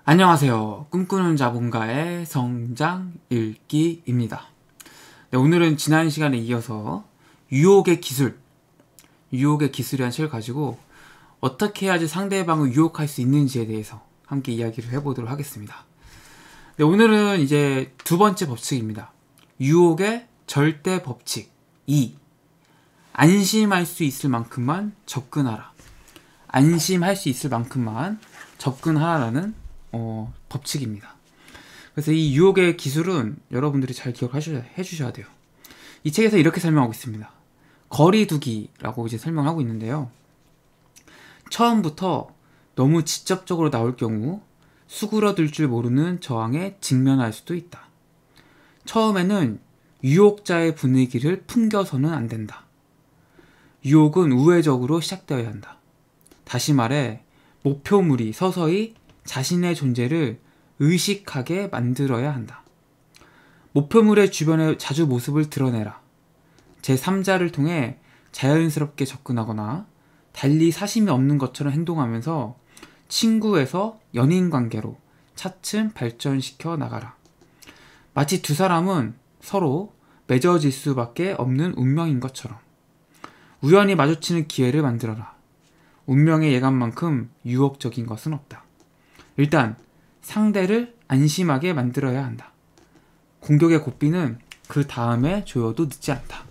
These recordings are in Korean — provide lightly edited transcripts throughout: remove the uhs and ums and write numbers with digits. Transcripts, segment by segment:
안녕하세요. 꿈꾸는 자본가의 성장 읽기입니다. 네, 오늘은 지난 시간에 이어서 유혹의 기술이라는 책을 가지고 어떻게 해야지 상대방을 유혹할 수 있는지에 대해서 함께 이야기를 해보도록 하겠습니다. 네, 오늘은 이제 두 번째 법칙입니다. 유혹의 절대 법칙 2. 안심할 수 있을 만큼만 접근하라. 안심할 수 있을 만큼만 접근하라는 법칙입니다. 그래서 이 유혹의 기술은 여러분들이 잘 해주셔야 돼요. 이 책에서 이렇게 설명하고 있습니다. 거리두기라고 이제 설명하고 있는데요. 처음부터 너무 직접적으로 나올 경우 수그러들 줄 모르는 저항에 직면할 수도 있다. 처음에는 유혹자의 분위기를 풍겨서는 안 된다. 유혹은 우회적으로 시작되어야 한다. 다시 말해 목표물이 서서히 자신의 존재를 의식하게 만들어야 한다. 목표물의 주변에 자주 모습을 드러내라. 제3자를 통해 자연스럽게 접근하거나 달리 사심이 없는 것처럼 행동하면서 친구에서 연인 관계로 차츰 발전시켜 나가라. 마치 두 사람은 서로 맺어질 수밖에 없는 운명인 것처럼 우연히 마주치는 기회를 만들어라. 운명의 예감만큼 유혹적인 것은 없다. 일단 상대를 안심하게 만들어야 한다. 공격의 고삐는 그 다음에 조여도 늦지 않다.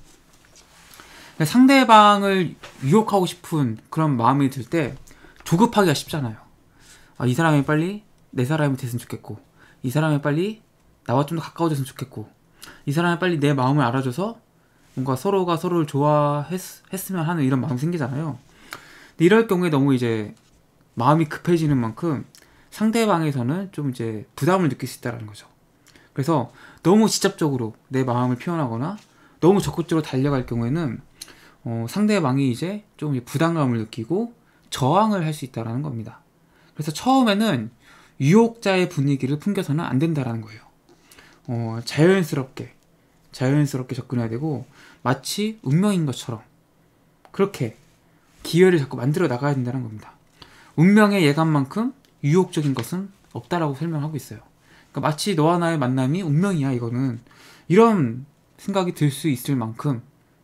상대방을 유혹하고 싶은 그런 마음이 들 때 조급하기가 쉽잖아요. 이 사람이 빨리 내 사람이 됐으면 좋겠고, 이 사람이 빨리 나와 좀 더 가까워졌으면 좋겠고, 이 사람이 빨리 내 마음을 알아줘서 뭔가 서로가 서로를 좋아했으면 하는 이런 마음이 생기잖아요. 근데 이럴 경우에 너무 이제 마음이 급해지는 만큼 상대방에서는 좀 이제 부담을 느낄 수 있다는 거죠. 그래서 너무 직접적으로 내 마음을 표현하거나 너무 적극적으로 달려갈 경우에는 상대방이 이제 좀 부담감을 느끼고 저항을 할 수 있다는 겁니다. 그래서 처음에는 유혹자의 분위기를 풍겨서는 안 된다는 거예요. 자연스럽게 접근해야 되고 마치 운명인 것처럼 그렇게 기회를 자꾸 만들어 나가야 된다는 겁니다. 운명의 예감만큼 유혹적인 것은 없다라고 설명하고 있어요. 그러니까 마치 너와 나의 만남이 운명이야, 이거는. 이런 생각이 들 수 있을 만큼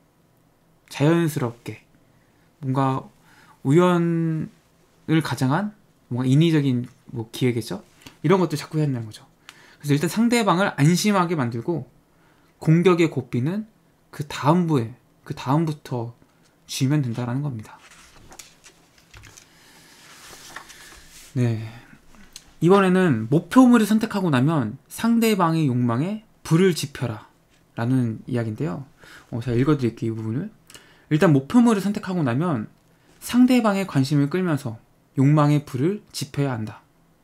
자연스럽게 뭔가 우연을 가장한 뭔가 인위적인 기회겠죠? 이런 것들 자꾸 해야 된다는 거죠. 그래서 일단 상대방을 안심하게 만들고 공격의 고삐는 그 다음부터 쥐면 된다라는 겁니다. 네. 이번에는 목표물을 선택하고 나면 상대방의 욕망에 불을 지펴라 라는 이야기인데요. 제가 읽어드릴게요, 이 부분을. 일단 목표물을 선택하고 나면 상대방의 관심을 끌면서 욕망의 불을 지펴야 한다.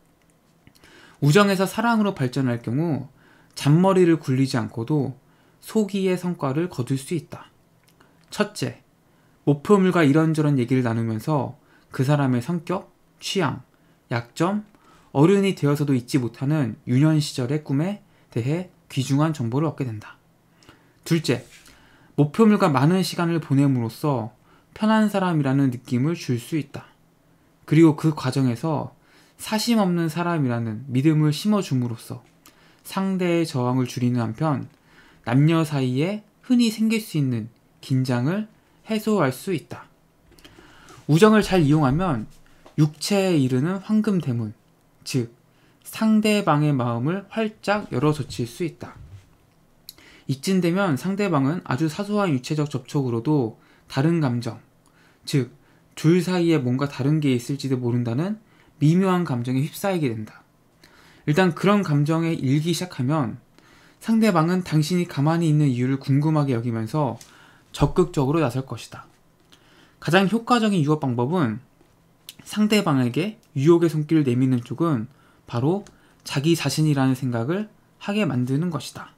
우정에서 사랑으로 발전할 경우 잔머리를 굴리지 않고도 소기의 성과를 거둘 수 있다. 첫째, 목표물과 이런저런 얘기를 나누면서 그 사람의 성격, 취향, 약점, 어른이 되어서도 잊지 못하는 유년 시절의 꿈에 대해 귀중한 정보를 얻게 된다. 둘째, 목표물과 많은 시간을 보냄으로써 편한 사람이라는 느낌을 줄 수 있다. 그리고 그 과정에서 사심 없는 사람이라는 믿음을 심어줌으로써 상대의 저항을 줄이는 한편 남녀 사이에 흔히 생길 수 있는 긴장을 해소할 수 있다. 우정을 잘 이용하면 육체에 이르는 황금 대문, 즉 상대방의 마음을 활짝 열어젖힐 수 있다. 이쯤 되면 상대방은 아주 사소한 유체적 접촉으로도 다른 감정, 즉 둘 사이에 뭔가 다른 게 있을지도 모른다는 미묘한 감정에 휩싸이게 된다. 일단 그런 감정에 일기 시작하면 상대방은 당신이 가만히 있는 이유를 궁금하게 여기면서 적극적으로 나설 것이다. 가장 효과적인 유혹 방법은 상대방에게 유혹의 손길을 내미는 쪽은 바로 자기 자신이라는 생각을 하게 만드는 것이다.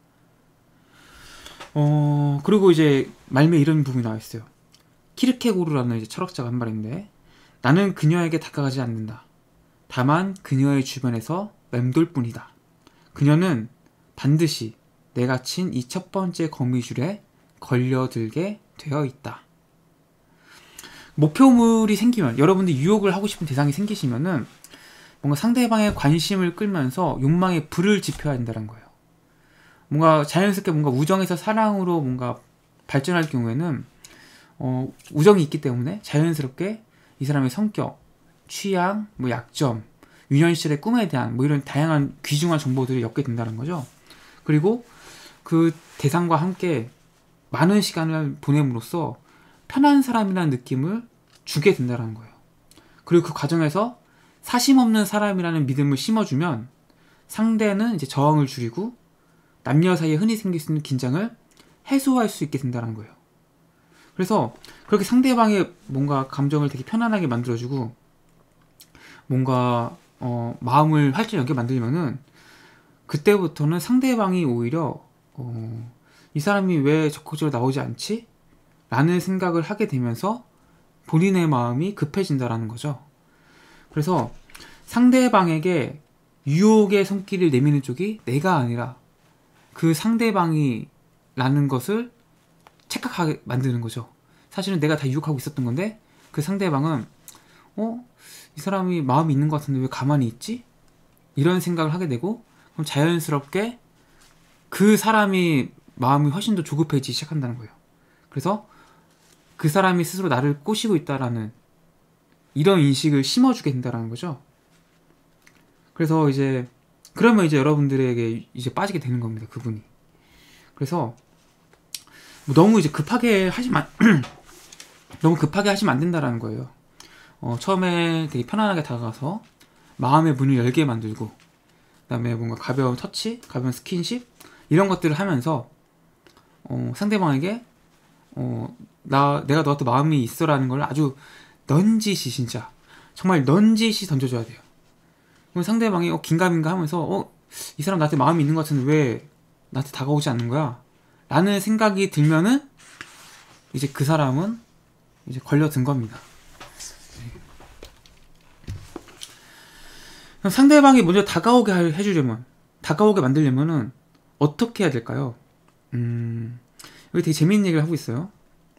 그리고 이제 말미에 이런 부분이 나와 있어요. 키르케고르라는 이제 철학자가 한 말인데, 나는 그녀에게 다가가지 않는다. 다만 그녀의 주변에서 맴돌 뿐이다. 그녀는 반드시 내가 친 이 첫 번째 거미줄에 걸려들게 되어 있다. 목표물이 생기면, 여러분들이 유혹을 하고 싶은 대상이 생기시면은 뭔가 상대방의 관심을 끌면서 욕망에 불을 지펴야 된다는 거예요. 뭔가 자연스럽게 뭔가 우정에서 사랑으로 뭔가 발전할 경우에는 우정이 있기 때문에 자연스럽게 이 사람의 성격, 취향, 뭐 약점, 유년시절의 꿈에 대한 뭐 이런 다양한 귀중한 정보들이 엮게 된다는 거죠. 그리고 그 대상과 함께 많은 시간을 보냄으로써 편한 사람이라는 느낌을 주게 된다는 거예요. 그리고 그 과정에서 사심 없는 사람이라는 믿음을 심어주면 상대는 이제 저항을 줄이고 남녀 사이에 흔히 생길 수 있는 긴장을 해소할 수 있게 된다는 거예요. 그래서 그렇게 상대방의 뭔가 감정을 되게 편안하게 만들어주고 뭔가 마음을 활짝 열게 만들면은 그때부터는 상대방이 오히려 이 사람이 왜 적극적으로 나오지 않지? 라는 생각을 하게 되면서 본인의 마음이 급해진다라는 거죠. 그래서 상대방에게 유혹의 손길을 내미는 쪽이 내가 아니라 그 상대방이 라는 것을 착각하게 만드는 거죠. 사실은 내가 다 유혹하고 있었던 건데 그 상대방은 이 사람이 마음이 있는 것 같은데 왜 가만히 있지? 이런 생각을 하게 되고 그럼 자연스럽게 그 사람이 마음이 훨씬 더 조급해지기 시작한다는 거예요. 그래서 그 사람이 스스로 나를 꼬시고 있다라는 이런 인식을 심어주게 된다는 거죠. 그래서 이제 그러면 이제 여러분들에게 이제 빠지게 되는 겁니다. 그분이. 그래서 뭐 너무 이제 급하게 하시면 너무 급하게 하시면 안 된다라는 거예요. 처음에 되게 편안하게 다가가서 마음의 문을 열게 만들고 그다음에 뭔가 가벼운 터치, 가벼운 스킨십 이런 것들을 하면서 상대방에게 내가 너한테 마음이 있어라는 걸 아주 넌지시 진짜 정말 넌지시 던져줘야 돼요. 그럼 상대방이 긴가민가 하면서 이 사람 나한테 마음이 있는 것 같은데 왜 나한테 다가오지 않는 거야? 라는 생각이 들면은 이제 그 사람은 이제 걸려든 겁니다. 상대방이 먼저 다가오게 해주려면, 다가오게 만들려면은 어떻게 해야 될까요? 여기 되게 재밌는 얘기를 하고 있어요.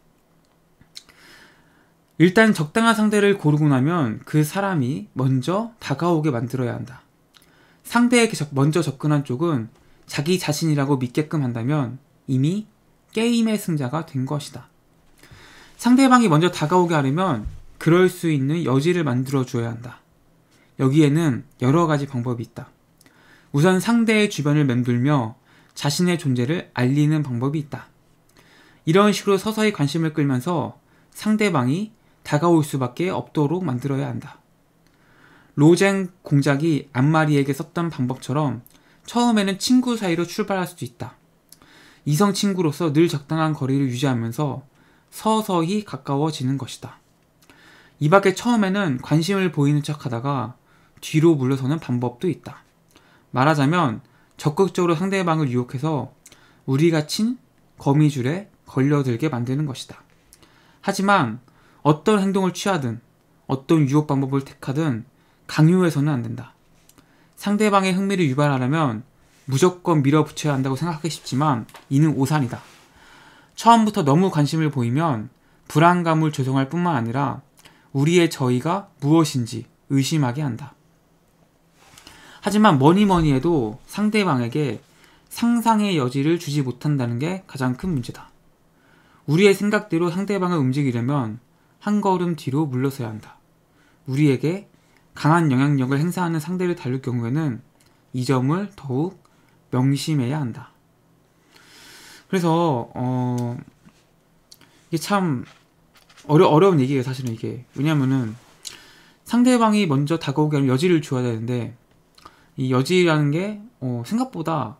일단 적당한 상대를 고르고 나면 그 사람이 먼저 다가오게 만들어야 한다. 상대에게 먼저 접근한 쪽은 자기 자신이라고 믿게끔 한다면 이미 게임의 승자가 된 것이다. 상대방이 먼저 다가오게 하려면 그럴 수 있는 여지를 만들어 줘야 한다. 여기에는 여러 가지 방법이 있다. 우선 상대의 주변을 맴돌며 자신의 존재를 알리는 방법이 있다. 이런 식으로 서서히 관심을 끌면서 상대방이 다가올 수밖에 없도록 만들어야 한다. 로젠 공작이 안마리에게 썼던 방법처럼 처음에는 친구 사이로 출발할 수도 있다. 이성 친구로서 늘 적당한 거리를 유지하면서 서서히 가까워지는 것이다. 이 밖에 처음에는 관심을 보이는 척 하다가 뒤로 물러서는 방법도 있다. 말하자면 적극적으로 상대방을 유혹해서 우리가 친 거미줄에 걸려들게 만드는 것이다. 하지만 어떤 행동을 취하든 어떤 유혹 방법을 택하든 강요해서는 안 된다. 상대방의 흥미를 유발하려면 무조건 밀어붙여야 한다고 생각하기 쉽지만 이는 오산이다. 처음부터 너무 관심을 보이면 불안감을 조성할 뿐만 아니라 우리의 저의가 무엇인지 의심하게 한다. 하지만 뭐니 해도 상대방에게 상상의 여지를 주지 못한다는 게 가장 큰 문제다. 우리의 생각대로 상대방을 움직이려면 한 걸음 뒤로 물러서야 한다. 우리에게 강한 영향력을 행사하는 상대를 다룰 경우에는 이 점을 더욱 명심해야 한다. 그래서 이게 참 어려운 얘기예요. 사실은 이게. 왜냐면은 상대방이 먼저 다가오게 하면 여지를 줘야 되는데 이 여지라는 게 생각보다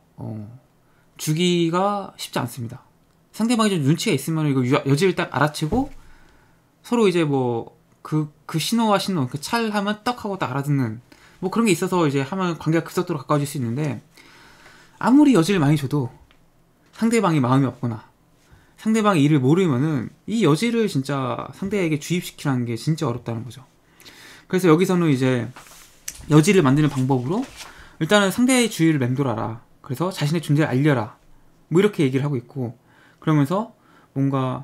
주기가 쉽지 않습니다. 상대방이 좀 눈치가 있으면 이거 여지를 딱 알아채고 서로 이제 뭐 그 신호와 신호, 그 찰하면 떡 하고 딱 알아듣는 뭐 그런 게 있어서 이제 하면 관계가 급속도로 가까워질 수 있는데 아무리 여지를 많이 줘도 상대방이 마음이 없거나 상대방의 일을 모르면은 이 여지를 진짜 상대에게 주입시키라는 게 진짜 어렵다는 거죠. 그래서 여기서는 이제 여지를 만드는 방법으로 일단은 상대의 주위를 맴돌아라. 그래서 자신의 존재를 알려라. 뭐 이렇게 얘기를 하고 있고 그러면서 뭔가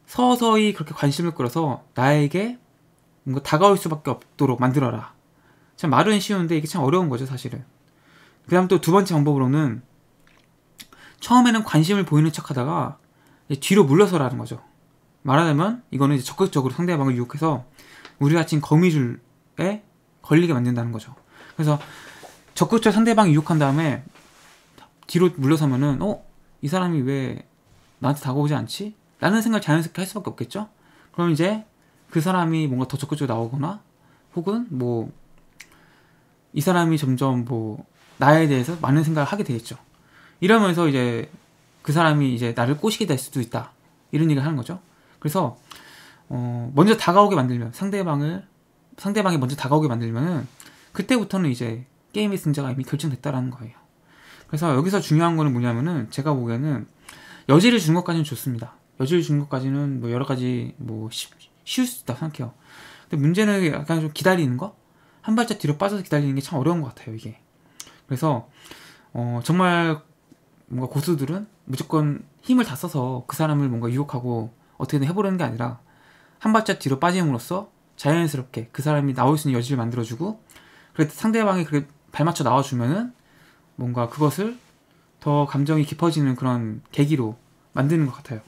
서서히 그렇게 관심을 끌어서 나에게 뭔가 다가올 수밖에 없도록 만들어라. 참 말은 쉬운데 이게 참 어려운 거죠, 사실은. 그 다음 또 두 번째 방법으로는 처음에는 관심을 보이는 척 하다가 뒤로 물러서라는 거죠. 말하자면 이거는 이제 적극적으로 상대방을 유혹해서 우리 갇힌 거미줄에 걸리게 만든다는 거죠. 그래서 적극적으로 상대방을 유혹한 다음에 뒤로 물러서면은 이 사람이 왜 나한테 다가오지 않지? 라는 생각을 자연스럽게 할 수밖에 없겠죠? 그럼 이제 그 사람이 뭔가 더 적극적으로 나오거나 혹은 뭐 이 사람이 점점 뭐 나에 대해서 많은 생각을 하게 되겠죠. 이러면서 이제 그 사람이 이제 나를 꼬시게 될 수도 있다. 이런 얘기를 하는 거죠. 그래서 먼저 다가오게 만들면 상대방이 먼저 다가오게 만들면은 그때부터는 이제 게임의 승자가 이미 결정됐다라는 거예요. 그래서 여기서 중요한 거는 뭐냐면은 제가 보기에는 여지를 주는 것까지는 좋습니다. 여지를 주는 것까지는 뭐 여러 가지 뭐 쉬울 수 있다 생각해요. 근데 문제는 약간 좀 기다리는 거? 한 발짝 뒤로 빠져서 기다리는 게 참 어려운 것 같아요, 이게. 그래서 정말 뭔가 고수들은 무조건 힘을 다 써서 그 사람을 뭔가 유혹하고 어떻게든 해보려는 게 아니라 한 발짝 뒤로 빠짐으로써 자연스럽게 그 사람이 나올 수 있는 여지를 만들어주고 그래도 상대방이 그렇게 발맞춰 나와주면은 뭔가 그것을 더 감정이 깊어지는 그런 계기로 만드는 것 같아요.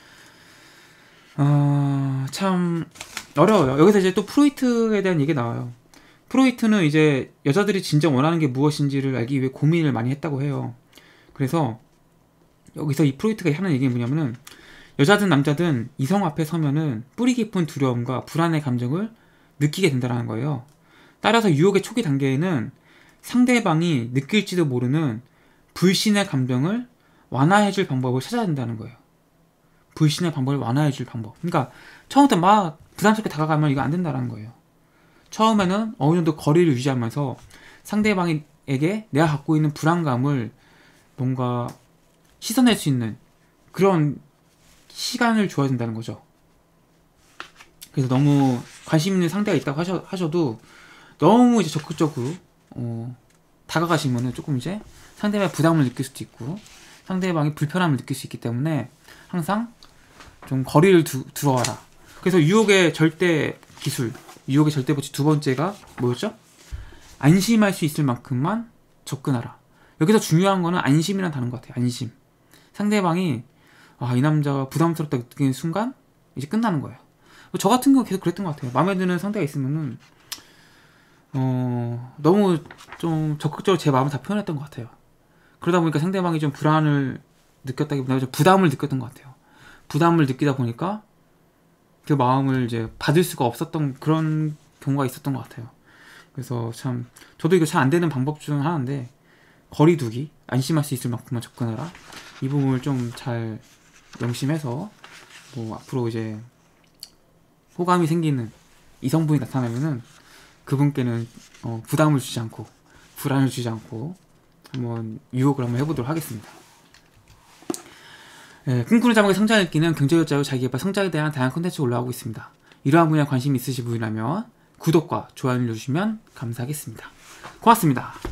참 어려워요. 여기서 이제 또 프로이트에 대한 얘기 나와요. 프로이트는 이제 여자들이 진정 원하는 게 무엇인지를 알기 위해 고민을 많이 했다고 해요. 그래서 여기서 이 프로이트가 하는 얘기는 뭐냐면은 여자든 남자든 이성 앞에 서면은 뿌리 깊은 두려움과 불안의 감정을 느끼게 된다는 거예요. 따라서 유혹의 초기 단계에는 상대방이 느낄지도 모르는 불신의 감정을 완화해줄 방법을 찾아야 된다는 거예요. 불신의 방법을 완화해줄 방법. 그러니까 처음부터 막 부담스럽게 다가가면 이거 안 된다는 거예요. 처음에는 어느 정도 거리를 유지하면서 상대방에게 내가 갖고 있는 불안감을 뭔가 씻어낼 수 있는 그런 시간을 줘야 된다는 거죠. 그래서 너무 관심 있는 상대가 있다고 하셔도 너무 이제 적극적으로 다가가시면은 조금 이제 상대방의 부담을 느낄 수도 있고 상대방이 불편함을 느낄 수 있기 때문에 항상 좀 거리를 두어와라. 그래서 유혹의 절대 기술, 유혹의 절대 법칙 두 번째가 뭐였죠? 안심할 수 있을 만큼만 접근하라. 여기서 중요한 거는 안심이라는 단어인 것 같아요. 안심. 상대방이 이 남자가 부담스럽다 느끼는 순간 이제 끝나는 거예요. 저 같은 경우 계속 그랬던 것 같아요. 마음에 드는 상대가 있으면은 너무 좀 적극적으로 제 마음을 다 표현했던 것 같아요. 그러다 보니까 상대방이 좀 불안을 느꼈다기보다 좀 부담을 느꼈던 것 같아요. 부담을 느끼다 보니까 그 마음을 이제 받을 수가 없었던 그런 경우가 있었던 것 같아요. 그래서 참 저도 이거 잘 안 되는 방법 중 하나인데 거리두기, 안심할 수 있을 만큼만 접근하라. 이 부분을 좀 잘 명심해서 뭐 앞으로 이제 호감이 생기는 이성분이 나타나면은 그분께는 부담을 주지 않고 불안을 주지 않고 한번 유혹을 한번 해보도록 하겠습니다. 꿈꾸는 자막의 성장 읽기는 경제적자유 자기개발 성장에 대한 다양한 콘텐츠가 올라가고 있습니다. 이러한 분야에 관심 있으신 분이라면 구독과 좋아요 눌러주시면 감사하겠습니다. 고맙습니다.